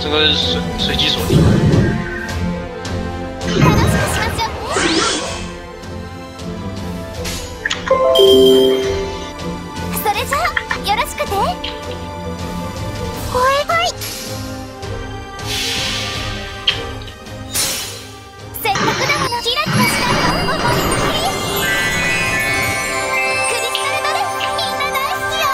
这个是随机锁定。 それじゃあよろしくて。はいはい。せっかくだものキラキラしたい思いっきり。クリスタルバレーみんな大好きよ。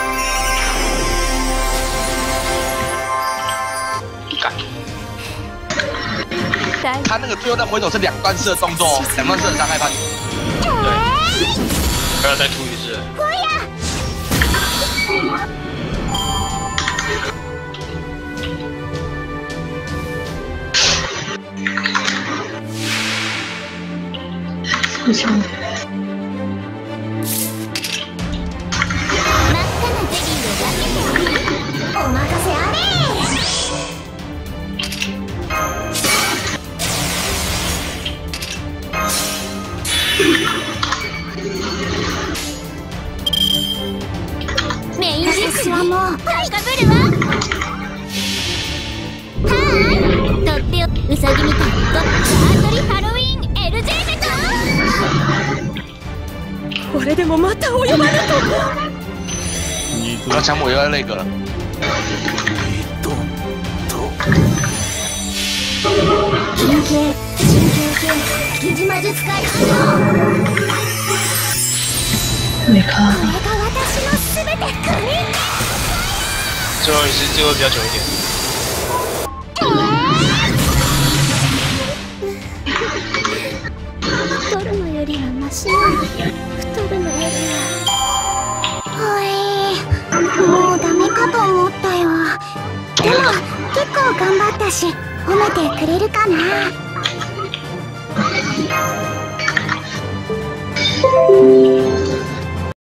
他那个最后那回手是2段式的动作，2段式的伤害判。 对，还要再突一次。 不行。 お任せあれ。メインディッシュはもう高ぶるわ。はーい、とってよウサギみたいにゴッチャートリハロウィン LJ でか。 これでもまた及ばぬと。 不要抢我，又要那个了。 緊急系疑似魔術界発動。 没看。 これが私のすべて。 最后一次，最后比较久一点。 太るのよりはマシなの。太るのよりは。もうダメかと思ったよ。でも結構頑張ったし褒めてくれるかな。